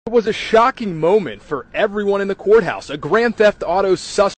It was a shocking moment for everyone in the courthouse. A Grand Theft Auto suspect